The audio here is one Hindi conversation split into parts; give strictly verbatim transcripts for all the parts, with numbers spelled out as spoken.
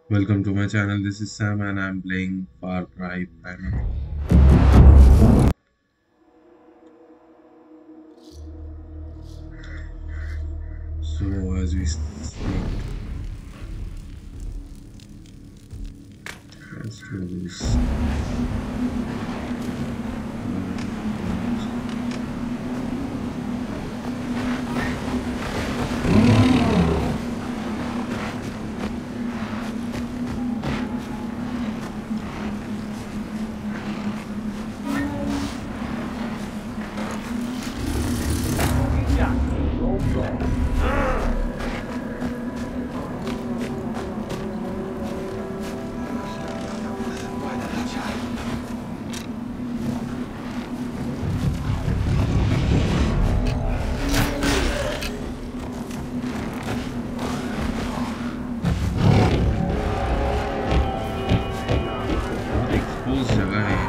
Welcome to my channel. This is Sam and I'm playing Far Cry Primal. So as we see, let's do this. बहुत एक्सपोज जगह है।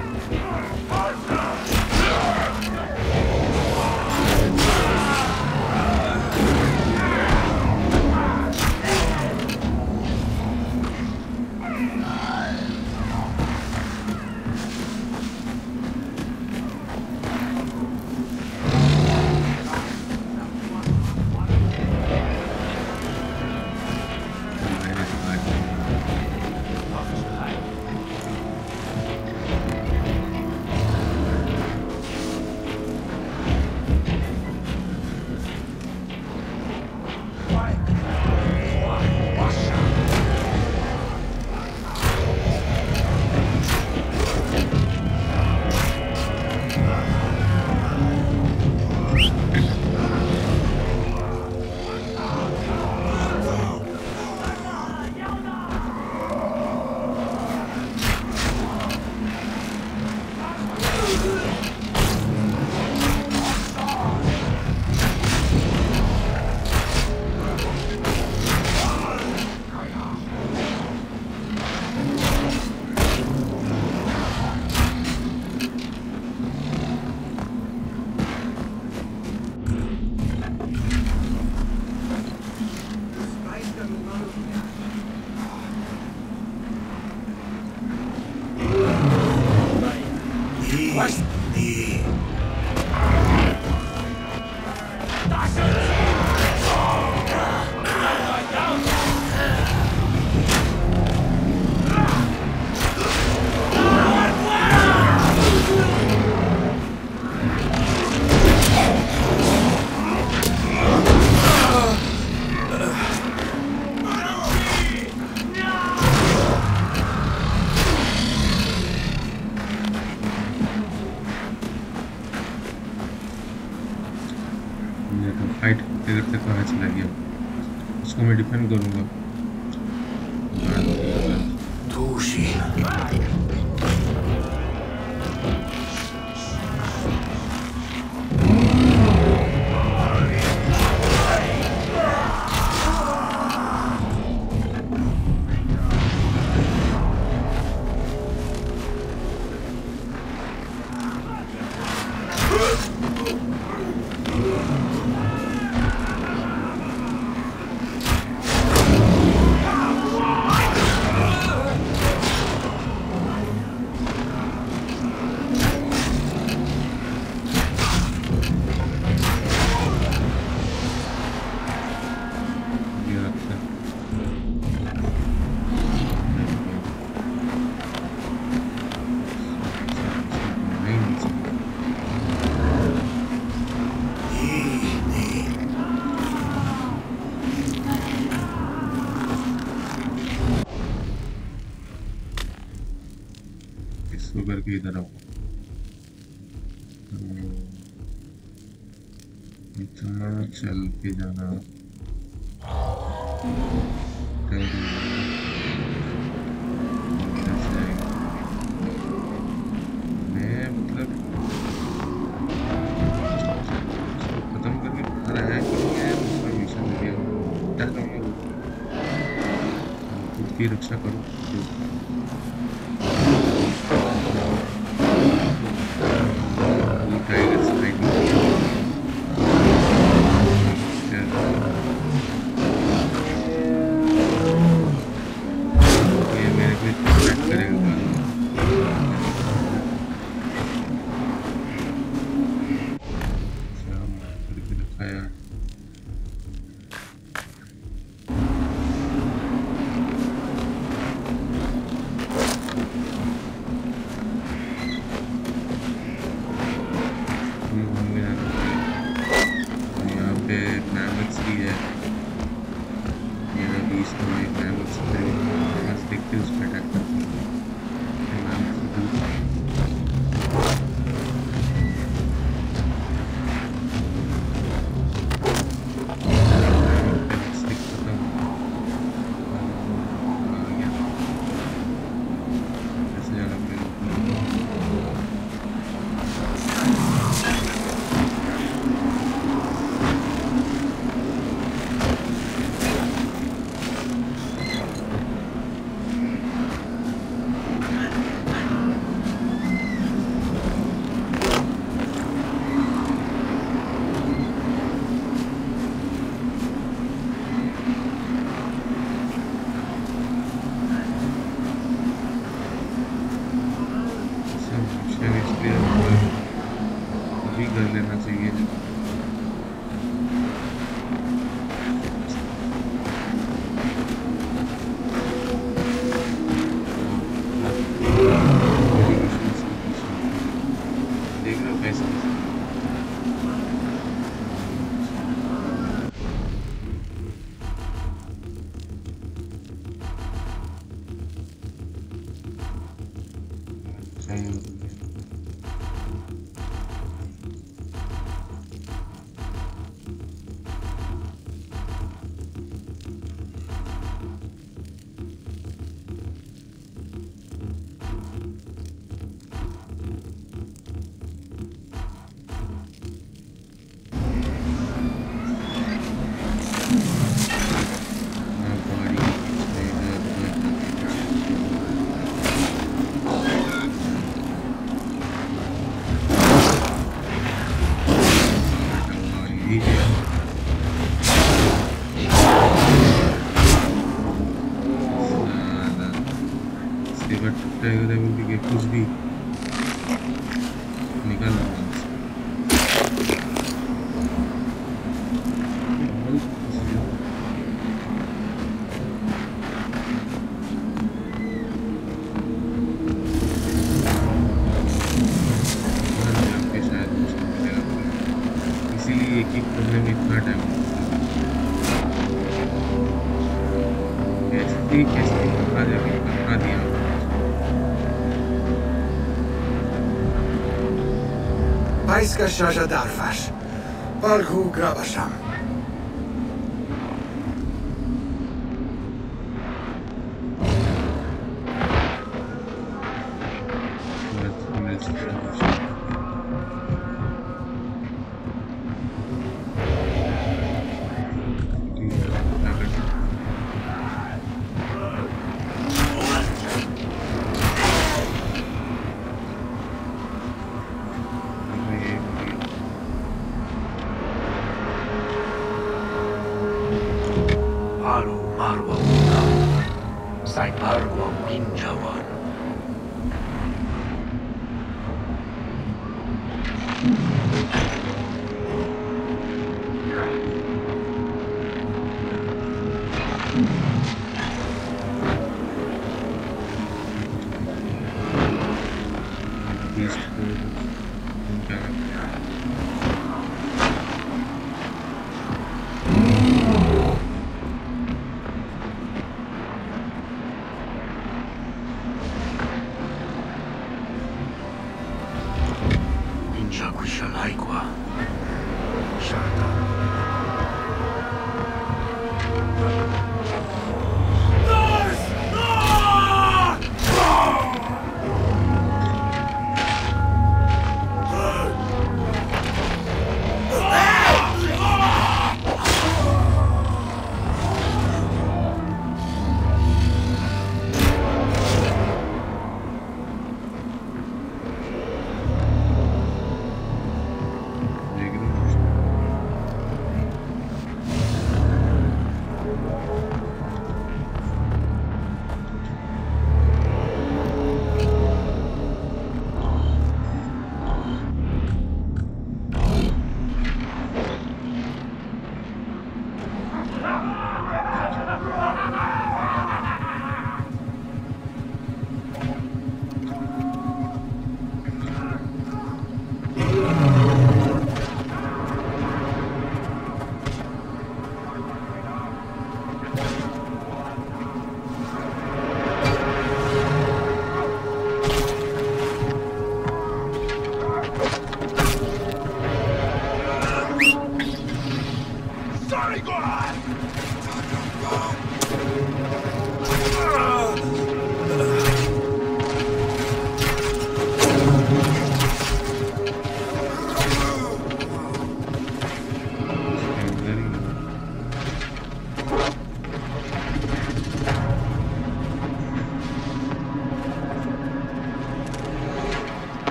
फाइट करते करते कहाँ चला गया? उसको मैं डिफेंड करूँगा। करके इधर आओ। इतना चल के जाना मैं मतलब खत्म करके बाहर आया कि नहीं आया दूसरा मिशन मिल गया। खुद की रक्षा करो। इसका भाई मैं मुझसे आज देखते उस पर अटैक करते हैं नाम से दूर कर लेना चाहिए देख रहे हो कैसे कुछ भी निकल इसीलिए एक एक करने में इतना टाइम कैसे कैसे आ जाएगा बना दिया Paisca Shaja Darfash, Balhu Grabasham.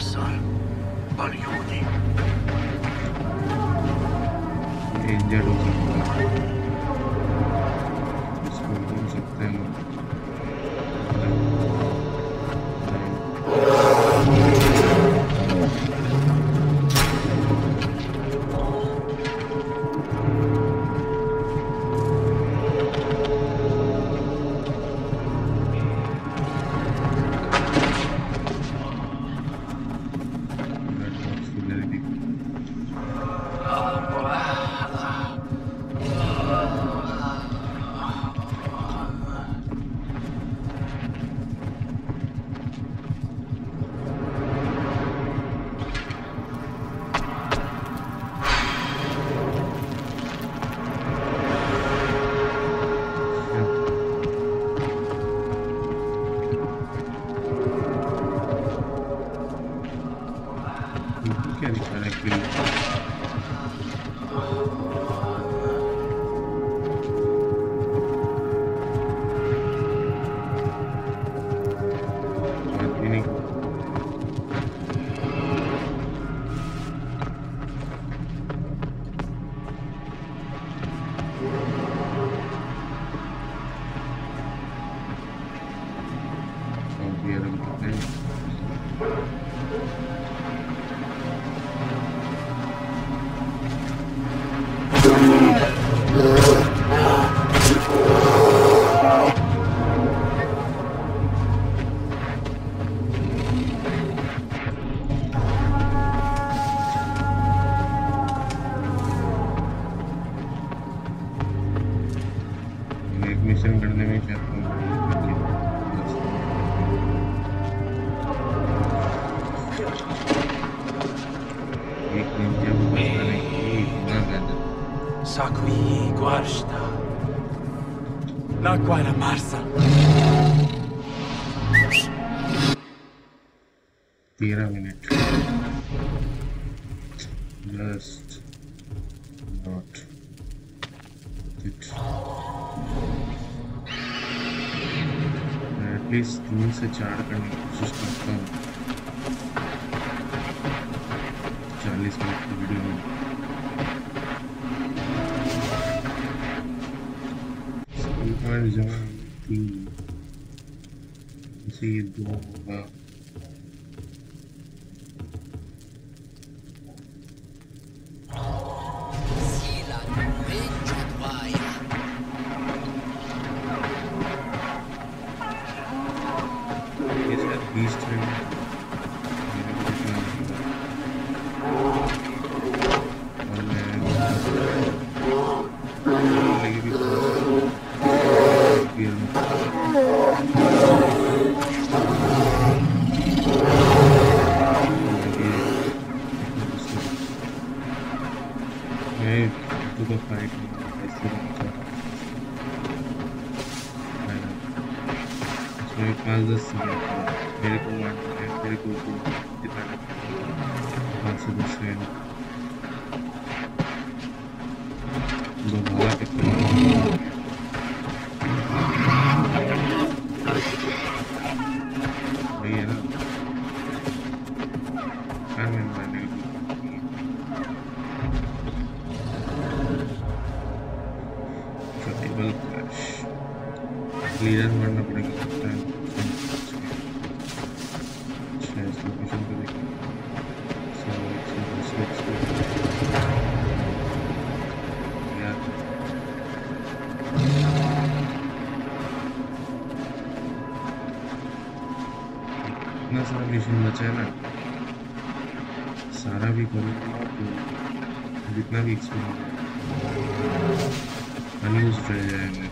Marsan, Baljuni. Injured हो सकता है, इसको बोल सकते हैं लोग। क्या दिखा रहा है कि बात ही नहीं। और ये रंग कितने मिशन करने में चाहता हूँ एक निंजा को बचाने की इतना ज्यादा Sakui Guarsta. La Guara Marsan. तेरह मिनट जस्ट नॉट इट। मैं एटलीस्ट तीन से चार करने की कोशिश करता हूँ चालीस मिनट की वीडियो में। जमा तीन इसी दो होगा। बीस ट्रेन मेरे को कितना और मैं लगी भी फिर मैं तो तो फाइट ऐसे मेरे पास दस मेरे को मेरे को कितना पाँच सौ दस सेकंड दो भाला कितना वही है ना क्या मैं मैंने टेबल क्रैश क्लियर मारना पड़ेगा लगता है। लोकेशन पे देखिए यार इतना सारा मिशन बचा है ना, सारा भी करूँगा तो जितना भी एक्सपीरियंस अनयूज रह जाएगा।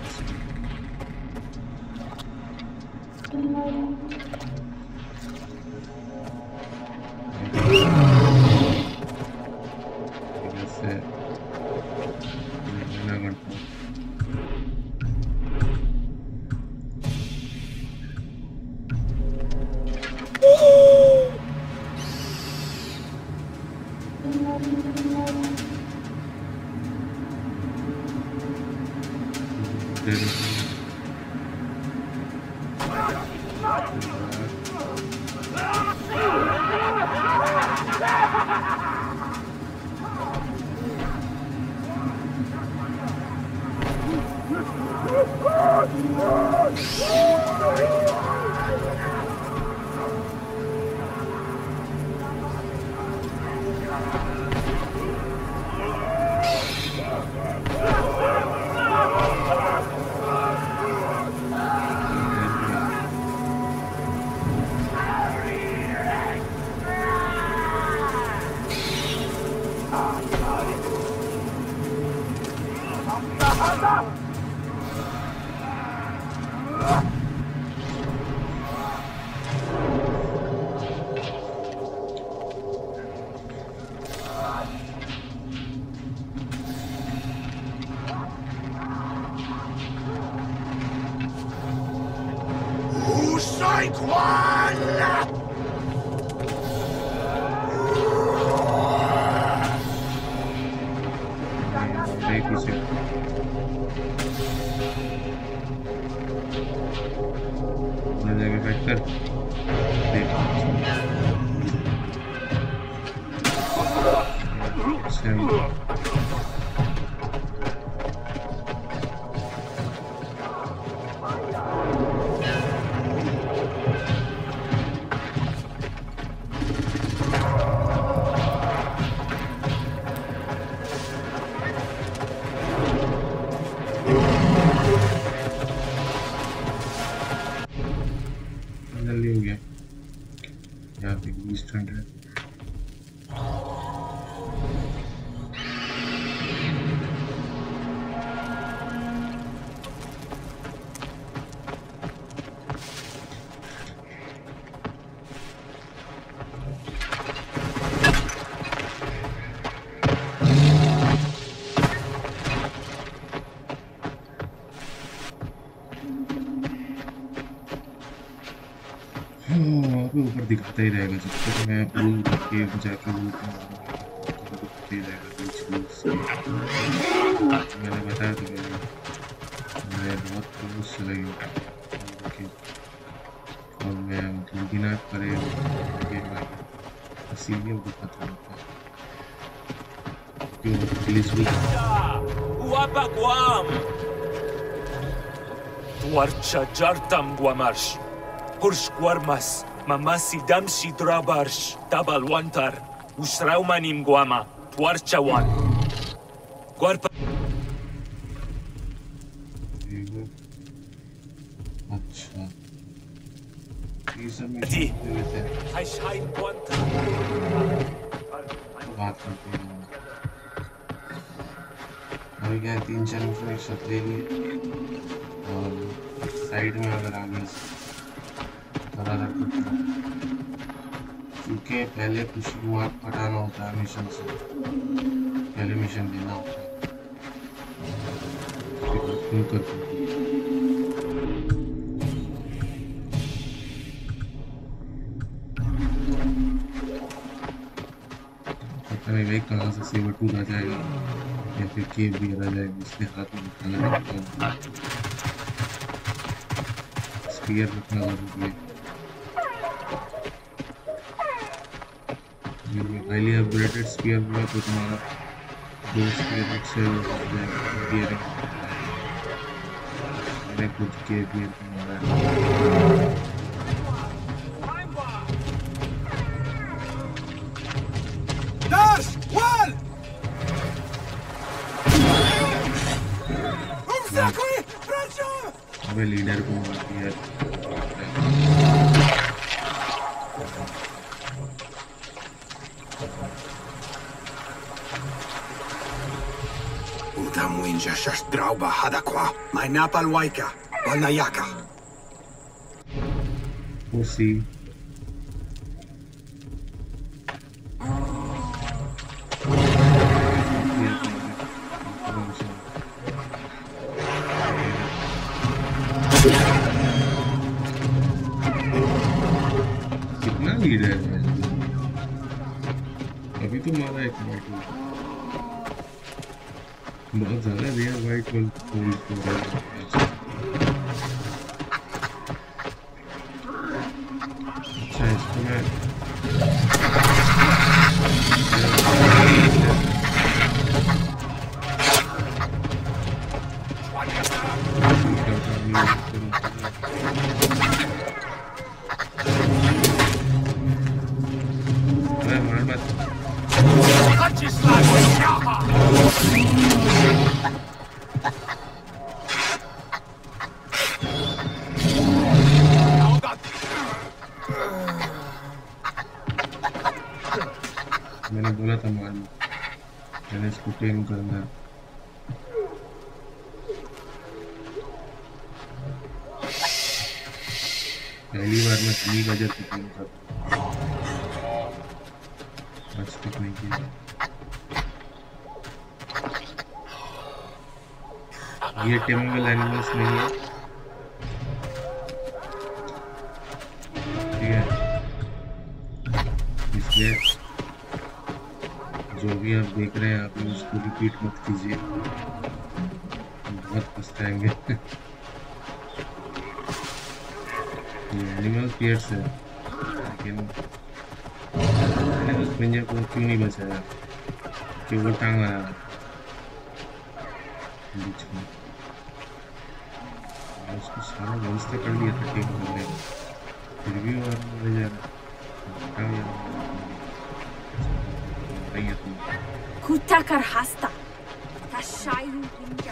ऊपर दिखाता ही रहेगा जब तक मैं पुल के जाके लूट दिखाता ही रहेगा कुछ मैंने बताया था मैं बहुत क्लोज चला गया और मैं मतलब बिना करे सीनियर दिखाता हूँ क्यों पुलिस भी Tuarcha jartam guamarsh. Hursh guarmas. Mamasi damsi drabarsh. Tabalwantar. Usraumanim guama. Tuarcha wan. Guarpa. अच्छा ये सब में जी देते हैं Haishain guanta. बात करते हैं अभी क्या तीन चार इन्फॉर्मेशन ले लिए और साइड में अगर आगे बराबर करता क्योंकि पहले कुछ मार्क हटाना होता है मिशन से पहले मिशन देना होता है क्यों करते हैं पता नहीं भाई कहाँ से सेवर टूट आ जाएगा या फिर केव भी आ जाएगा इसके हाथ में निकालना पड़ता है स्पीयर रखना जरूरी है हाईली अपग्रेडेड स्पीयर हुआ तो तुम्हारा दो स्पीयर से गियर मैंने खुद के गियर मारा है लीडर को मार दिया Utamuinja shashdrauba hadakwa mainapal waika wanayaka Pussy कितना लीडर है अभी तो मारा एक मिनट बहुत ज़्यादा रियल वाइट में फूल हो रहा है अच्छा इसको मैं करता हूँ मैंने बोला था मान, मैंने इसको टेम करना है। पहली बार मैं धनी बजर को टेम कर आज तक नहीं किया। ये टेमेबल एनिमल्स नहीं है, ठीक है, इसलिए जो भी आप देख रहे हैं आप उसको रिपीट मत कीजिए, बहुत पछताएंगे। ये एनिमल पेयर्स है, लेकिन मैंने उस पिंजरे को क्यों नहीं बचाया कि वो टांग आया बीच में, उसको सारा व्यवस्था कर लिया था टेम करने में, फिर भी वो ले जा रहा है। Kutakar hasta. Tashayu binja.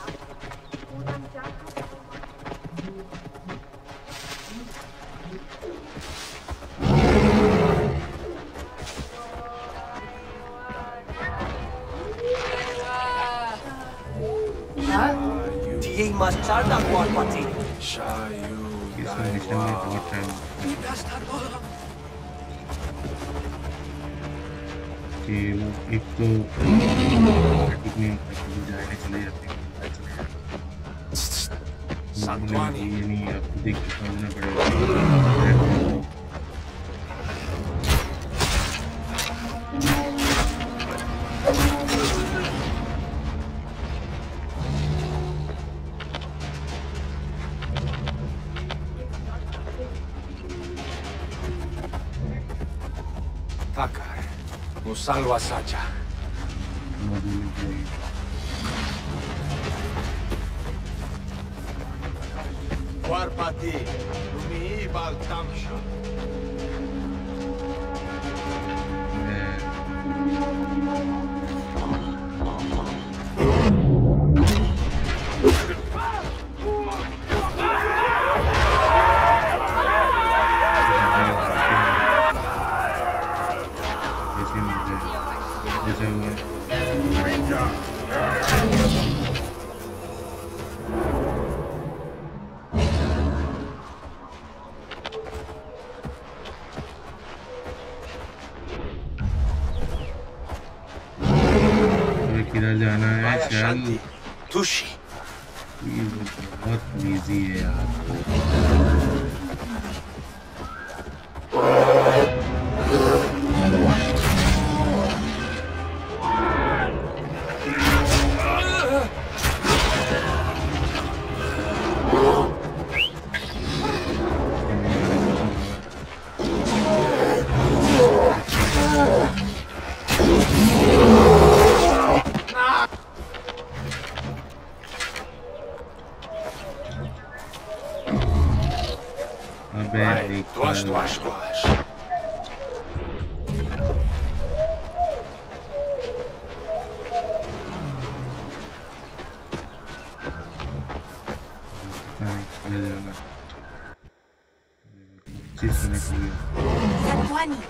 Dia mas charda kuat pati. Shayu. इसमें मिशन में बहुत टाइम कि वो एक तो ठीक नहीं होता कि वो जाने चले जाते हैं, Santwani. ये नहीं आपको देख के समझना पड़ेगा। Takar. Musalwa saja. Warpati. Lumi bal tamsha. किधर जाना है Maya चल। Shanti. Tushi. ये बहुत इजी है यार। Vai, duas, duas, duas. Santwani.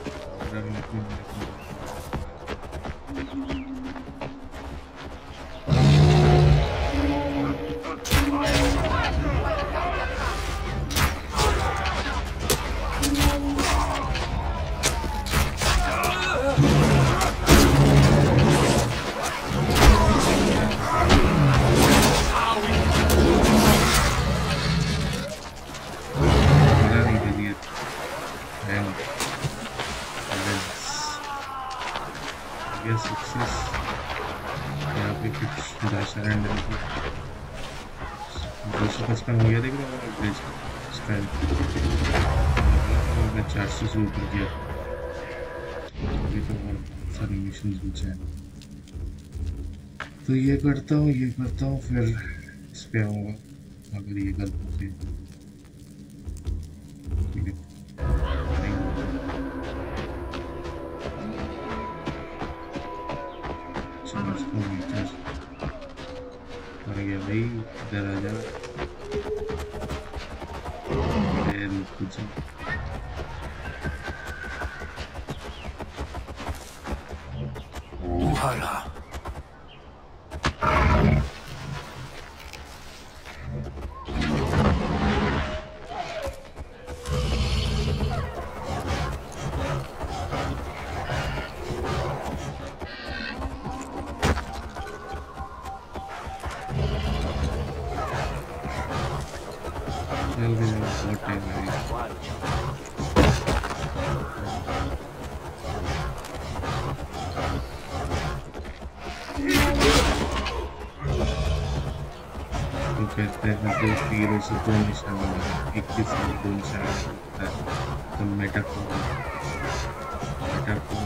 पचपन हो गया, देख रहे हो चार सौ से ऊपर किया। अभी तो और सारे मिशन बचे हैं, तो ये करता हूँ ये करता हूँ फिर इस पे आऊँगा अगर ये गलत होती है। ठीक है, चलो इसको भाई इधर आ जा। कुछ Uhala. चल भी बहुत टाइम लगेगा। तो कहते हैं दो तीरों से दो निशाना लगा, इक्कीस से दो निशाना लगता है। तो मेटाफोर मेटाफोर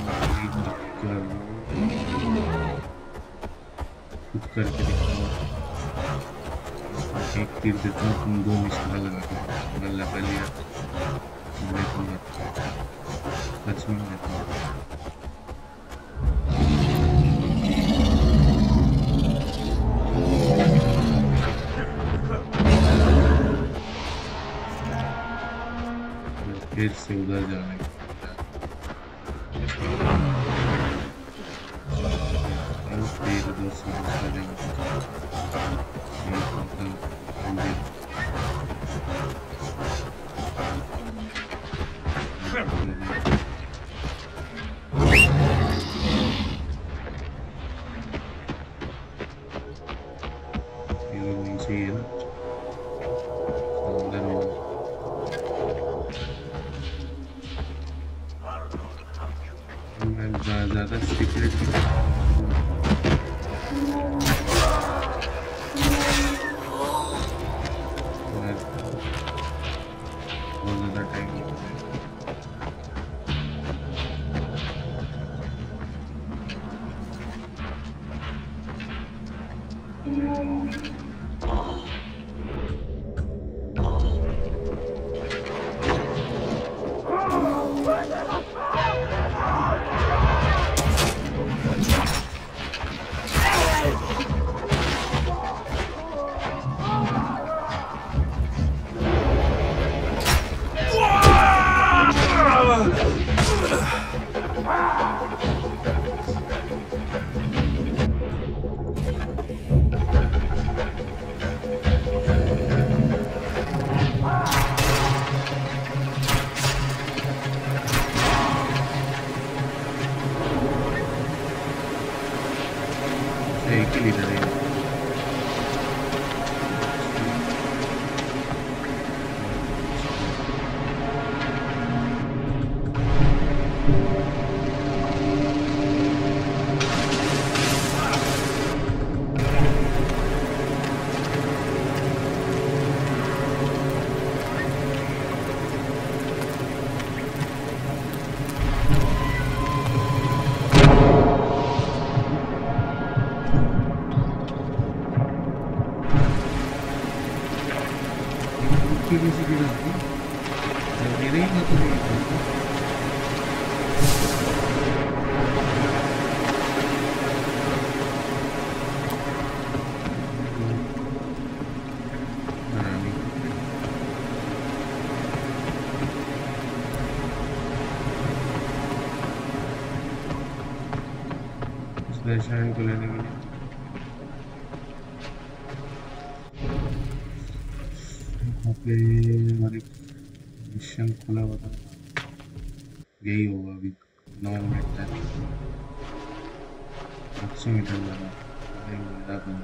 कुछ करके दिखाऊंगा। एक तीर देता हूँ, तुम दो निशाना लगा दो। मैं लगा लिया, मैं तुम सच में लेता हूँ। फिर से उधर जाने का फिर उधर से दूसरा जगह नीचे है ना अंदर में मैं ज़्यादा सीक्रेट बहुत ज़्यादा टाइम एक ही लीडर है। किसी की गलती मेरे ही मतलब नहीं को लेने के लिए पे हमारे मिशन खुला हुआ था, यही होगा अभी नौ मिनट तक अच्छे मीटर लगा मिला तो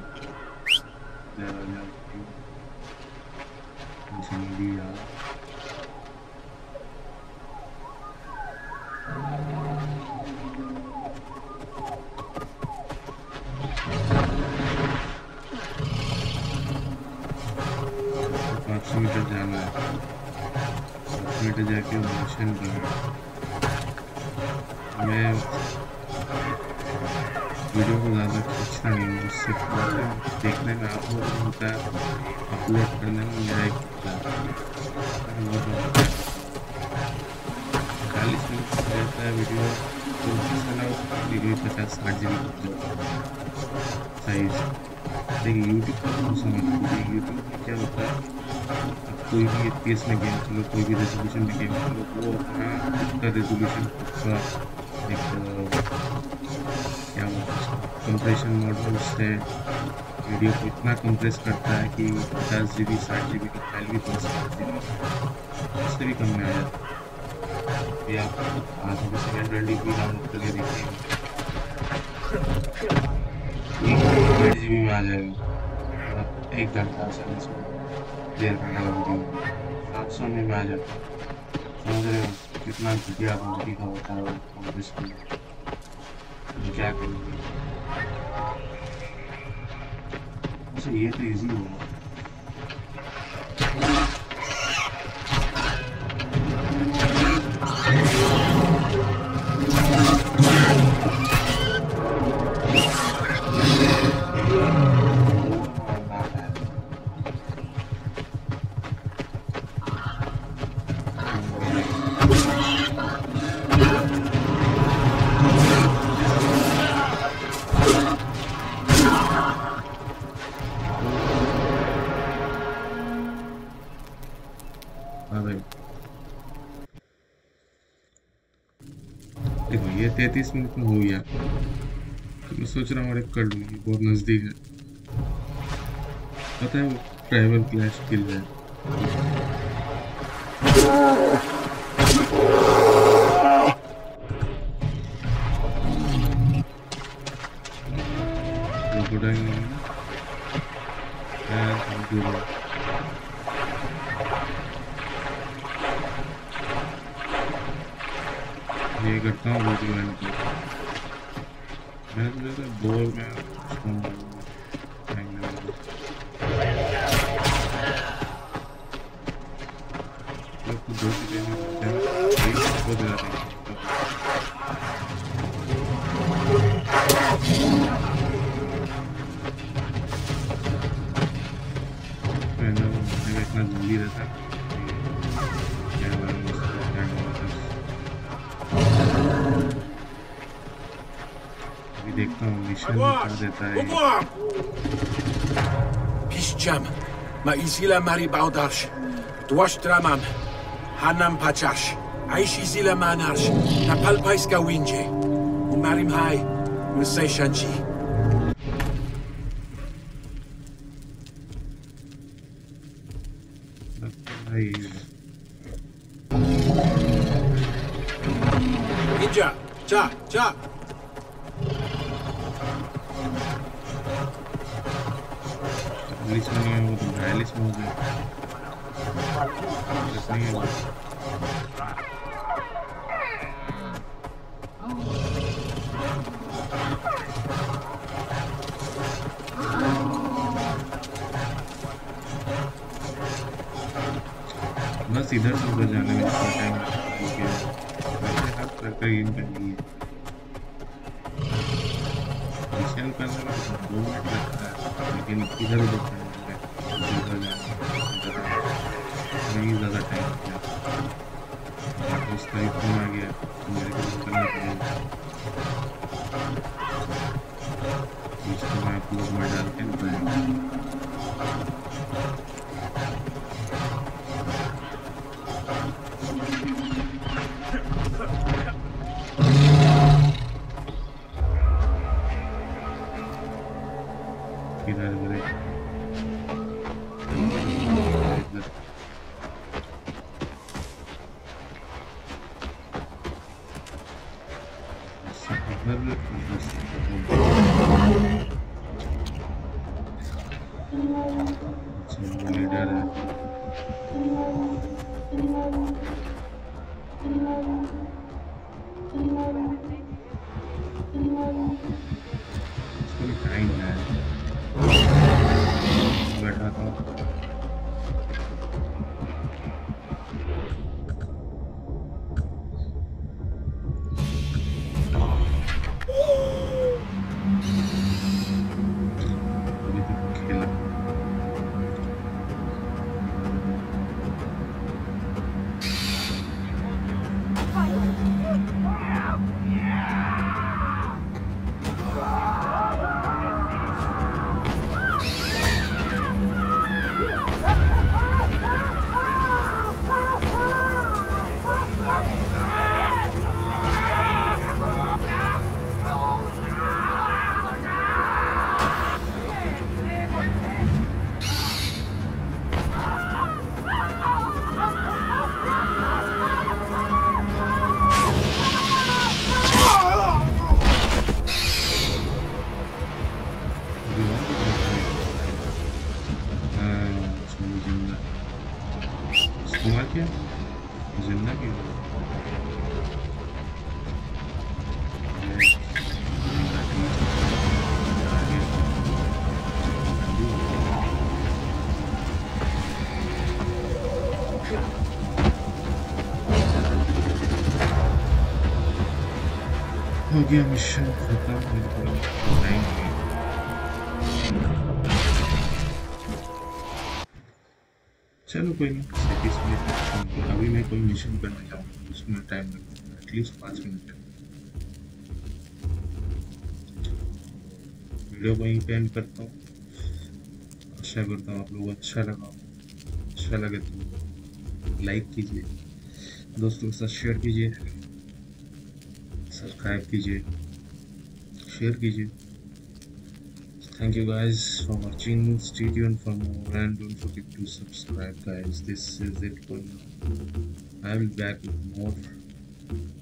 यार पाँच सौ मीटर जाना है, पाँच सौ मीटर जाके मिशन करना। मैं वीडियो को ज़्यादा खींचता नहीं हूँ, उससे देखने में आप लोग होता है, अपलोड करने में मेरा एक होता है। डाल चालीस मिनट का रहता है वीडियो तो साला वीडियो पचास साठ जी बी साइज। देखिए यूट्यूब का तो समझ लीजिए, यूट्यूब में क्या होता है, आप कोई भी एफ पी एस में गेम खेलो, कोई भी रेजोल्यूशन में गेम खेलो, वो अपना खुद का रेजोल्यूशन, खुद का एक क्या बोलते हैं कंप्रेशन मॉडल से वीडियो को इतना कंप्रेस करता है कि पचास जी बी साठ जी बी की फाइल भी दस जी बी उससे भी कम में आ जाता है। ये आप आज भी second L D P download करके देखिए, डेढ़ जी बी में आ जाएगा, एक घंटा से डेढ़ घंटा का वीडियो सात सौ में आ जाता है। समझ रहे हो कितना घटिया क्वालिटी का होता है वो कंप्रेशन। क्या करेंगे, अच्छा ये तो इजी होगा। देखो ये तैंतीस मिनट में हो गया, तो मैं सोच रहा हूँ और एक कर लूँ, बहुत नज़दीक है। पता है वो ट्राइबल क्लैश किल है, ये करता हूँ वीडियो मैंने तो मैंने तो जैसे बोल में दो चीज़ें हो जाते हैं। इतना जल्दी रहता है अभी देखता हूँ मिशन कर देता है। Piszczam, ma izila mari baudarsh, dwash dramam, hanam pachash, aish izila manarsh, na palpaiska winje, un marim hai, un say shanchi. Ninja, cha, cha. English में नहीं है वो तो इंग्लिश में हो गया, नहीं है वो। बस इधर से उधर जाने में इतना टाइम लगता है, हर तरह का गेम करनी है। मिशन करने में दो मिनट लगता है, लेकिन इधर उधर नहीं ज़्यादा टाइम लगता है। उसका ही फोन आ गया तो मेरे को करना पड़ेगा, इसको मैं अपलोड में डाल के बताऊँगा। हो गया मिशन खत्म। बिल्कुल टाइम हो गया। चलो कोई नहीं, सेटिस्फाइड। अभी मैं कोई मिशन करने जाऊँगा, उसमें टाइम लगेगा एटलीस्ट पाँच मिनट। वीडियो को यहीं पे एंड करता हूँ। आशा करता हूँ आप लोगों को अच्छा लगा। अच्छा लगे तो लाइक कीजिए, दोस्तों के साथ शेयर कीजिए, सब्सक्राइब कीजिए, शेयर कीजिए। Thank you guys for watching. Stay tuned for more and don't forget to subscribe guys. This is it for now. I will be back with more